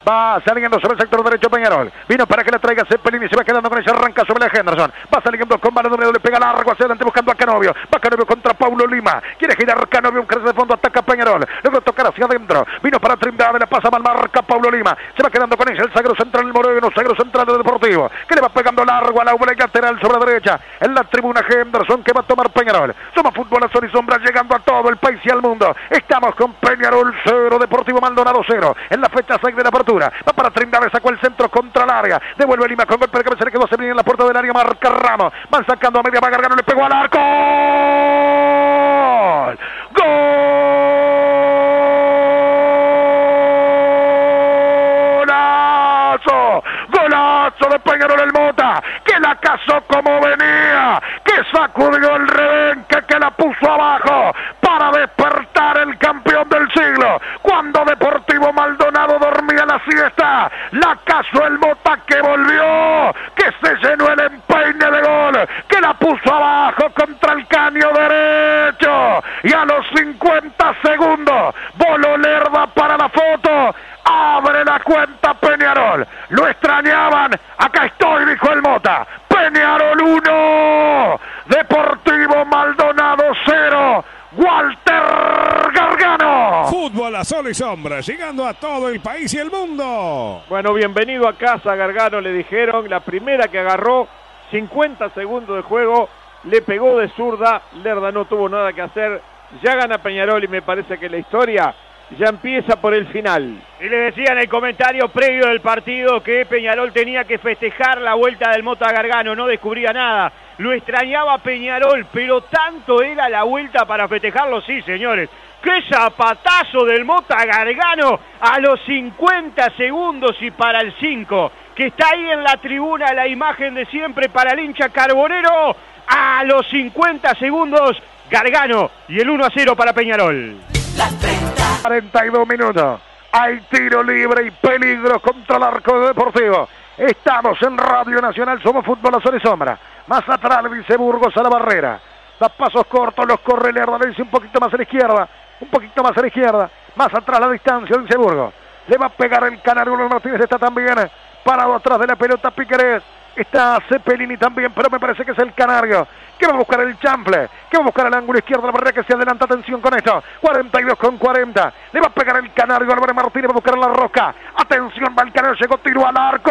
Va saliendo sobre el sector derecho Peñarol. Vino para que le traiga Cepelini. Se va quedando con ese arranca sobre la Henderson. Va saliendo con balón doble. Le pega largo hacia adelante buscando a Canovio. Va Canovio contra Paulo Lima. Quiere girar Canovio. Un cruce de fondo. Ataca Peñarol. Luego tocar hacia adentro. Vino para Trindade. Le pasa mal. Marca Paulo Lima. Se va quedando con ese el sagro central. El Moreno. Sagro central del Deportivo. Que le va pegando largo a la bola lateral sobre la derecha. En la tribuna Henderson que va a tomar Peñarol. Somos Fútbol a Sol y Sombra llegando a todo el país y al mundo. Estamos con Peñarol 0. Deportivo Maldonado 0. En la fecha 6 de la apertura. Va para Trindade. Sacó el centro contra el área. Devuelve Lima con golpe de cabeza. Le quedó Cepelini en la puerta del área. Marca Ramos. Van sacando a media. Va Gargano. Le pegó al arco. ¡Golazo! ¡Golazo de Peñarol el Mota! Que la cazó como venía. Que sacudió el rebenque. Que la puso abajo. Para despertar el campeón del siglo. Cuando Deportivo Maldonado dormía la siesta, la cazó el Mota que volvió, que se llenó el empeine de gol, que la puso abajo contra el caño derecho. Y a los 50 segundos, voló Lerda para la foto. Abre la cuenta Peñarol. Lo extrañaban. Acá estoy, dijo el Mota. Peñarol 1. Deportivo Maldonado 0. Walter Gargano. Fútbol a sol y sombra, llegando a todo el país y el mundo. Bueno, bienvenido a casa, Gargano, le dijeron. La primera que agarró, 50 segundos de juego, le pegó de zurda. Lerda no tuvo nada que hacer. Ya gana Peñarol y me parece que la historia ya empieza por el final. Y le decía en el comentario previo del partido que Peñarol tenía que festejar la vuelta del Mota Gargano, no descubría nada. Lo extrañaba Peñarol, pero tanto era la vuelta para festejarlo, sí, señores. ¡Qué zapatazo del Mota Gargano a los 50 segundos y para el 5! Que está ahí en la tribuna la imagen de siempre para el hincha carbonero. A los 50 segundos, Gargano y el 1-0 para Peñarol. 42 minutos. Hay tiro libre y peligro contra el arco de Deportivo. Estamos en Radio Nacional, somos Fútbol a Sol y Sombra. Más atrás le dice Burgos a la barrera. Da pasos cortos, los corre Lerda, le dice un poquito más a la izquierda. Un poquito más a la izquierda. Más atrás la distancia, dice Burgos. Le va a pegar el Canario. Martínez está también parado atrás de la pelota. Piquerés. Está Cepelini también, pero me parece que es el Canario. Que va a buscar el chample. Que va a buscar el ángulo izquierdo de la barrera que se adelanta. Atención con esto. 42 con 40. Le va a pegar el Canario. Álvarez Martínez va a buscar en la rosca. Atención, va el Canario. Llegó tiro al arco.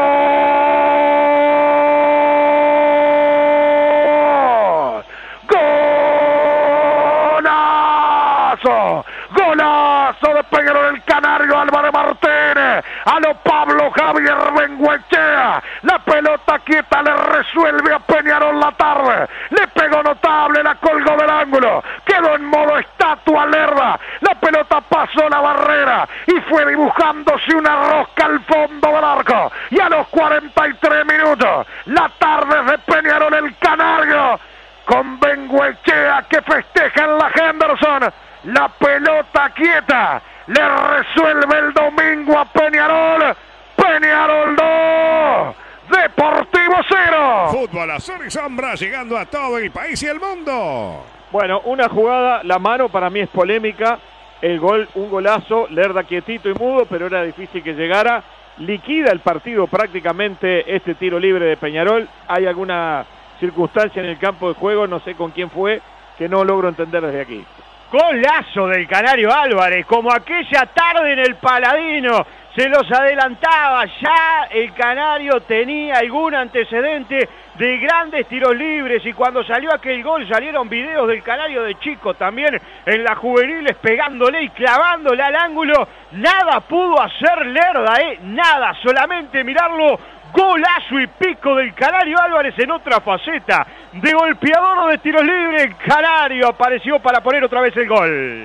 ¡Golazo! ¡Golazo de Peñarol el Canario! Álvarez Martínez. A lo Pablo Javier Bengoechea. La pelota quieta le resuelve a Peñarol la tarde. Le pegó notable, la colgó del ángulo. Quedó en modo estatua Lerda. La pelota pasó la barrera y fue dibujándose una rosca al fondo del arco. Y a los 43 minutos, la tarde de Peñarol el Canario. Con Bengoechea que festeja en la Henderson. La pelota quieta le resuelve el domingo a Peñarol. Peñarol 2, Deportivo 0. Fútbol a sol y sombra, llegando a todo el país y el mundo. Bueno, una jugada, la mano para mí es polémica. El gol, un golazo, Lerda quietito y mudo, pero era difícil que llegara. Liquida el partido prácticamente este tiro libre de Peñarol. Hay alguna circunstancia en el campo de juego, no sé con quién fue, que no logro entender desde aquí. Golazo del Canario Álvarez, como aquella tarde en el Paladino, se los adelantaba, ya el Canario tenía algún antecedente de grandes tiros libres y cuando salió aquel gol salieron videos del Canario de chico también en las juveniles pegándole y clavándole al ángulo. Nada pudo hacer Lerda, nada, solamente mirarlo. Golazo y pico del Canario Álvarez en otra faceta de golpeador de tiros libres. El Canario apareció para poner otra vez el gol.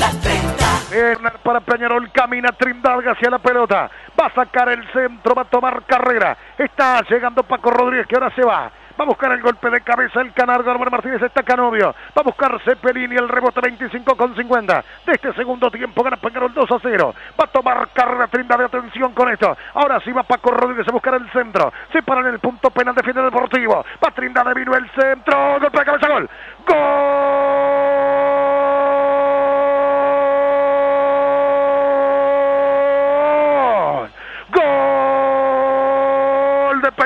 Bien para Peñarol, camina Trindade hacia la pelota. Va a sacar el centro, va a tomar carrera. Está llegando Paco Rodríguez que ahora se va. Va a buscar el golpe de cabeza el Canario. Álvarez Martínez está Canovio. Va a buscar Cepelini el rebote 25 con 50. De este segundo tiempo gana Peñarol 2-0. Va a tomar carrera Trindade. Atención con esto. Ahora sí va Paco Rodríguez a buscar el centro. Se para en el punto penal, defiende el Deportivo. Va Trindade, vino el centro. Golpe de cabeza, gol. ¡Gol!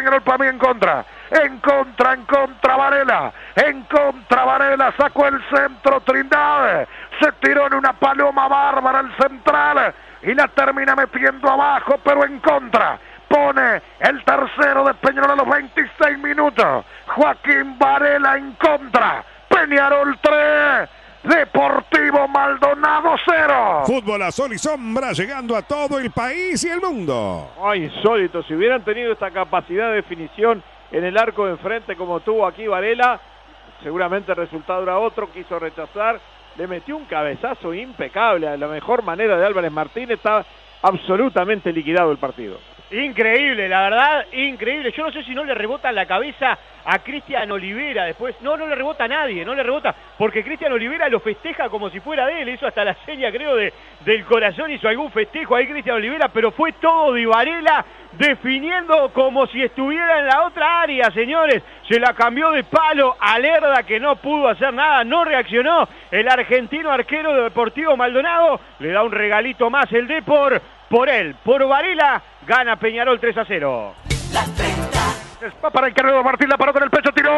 Peñarol para mí en contra. En contra Varela, sacó el centro Trindade, se tiró en una paloma bárbara el central y la termina metiendo abajo, pero en contra. Pone el tercero de Peñarol a los 26 minutos. Joaquín Varela en contra. Peñarol 3. Deportivo Maldonado 0. Fútbol a sol y sombra, llegando a todo el país y el mundo. Ay, insólito, si hubieran tenido esta capacidad de definición en el arco de enfrente como tuvo aquí Varela, seguramente el resultado era otro. Quiso rechazar, le metió un cabezazo impecable, a la mejor manera de Álvarez Martínez. Está absolutamente liquidado el partido. Increíble, la verdad, increíble. Yo no sé si no le rebota en la cabeza a Cristian Olivera después. No le rebota a nadie, no le rebota, porque Cristian Olivera lo festeja como si fuera de él. Hizo hasta la seña, creo, del corazón, hizo algún festejo ahí Cristian Olivera, pero fue todo de Varela definiendo como si estuviera en la otra área, señores. Se la cambió de palo a Lerda, que no pudo hacer nada, no reaccionó. El argentino arquero de Deportivo Maldonado le da un regalito más el Depor. Por él, por Varela, gana Peñarol 3-0. Va para el carrero Martín, la paró con el pecho, tiró.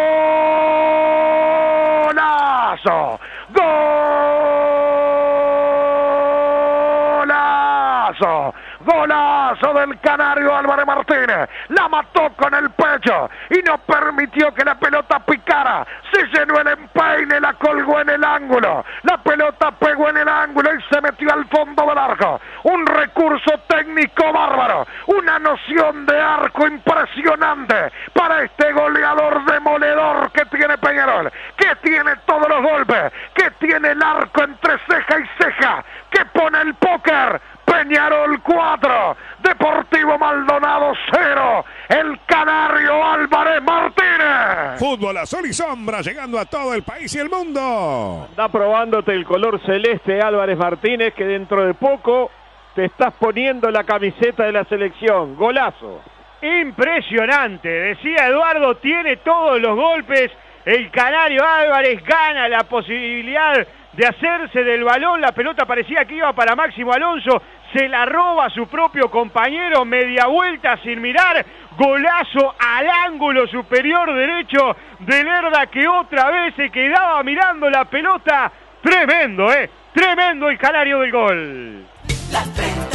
¡Golazo! ¡Golazo! Golazo del canario Álvarez Martínez. La mató con el pecho y no permitió que la pelota picara. Se llenó el empeine, la colgó en el ángulo. La pelota pegó en el ángulo y se metió al fondo del arco. Un recurso técnico bárbaro. Una noción de arco impresionante para este goleador demoledor que tiene Peñarol. Que tiene todos los golpes. Que tiene el arco entre ceja y ceja. Que pone el póker. Peñarol 4, Deportivo Maldonado 0, el canario Álvarez Martínez. Fútbol a sol y sombra, llegando a todo el país y el mundo. Está probándote el color celeste Álvarez Martínez, que dentro de poco te estás poniendo la camiseta de la selección. Golazo. Impresionante, decía Eduardo, tiene todos los golpes. El canario Álvarez gana la posibilidad de hacerse del balón. La pelota parecía que iba para Máximo Alonso, se la roba a su propio compañero, media vuelta sin mirar, golazo al ángulo superior derecho de Lerda, que otra vez se quedaba mirando la pelota. Tremendo, tremendo el canario del gol. Las 30.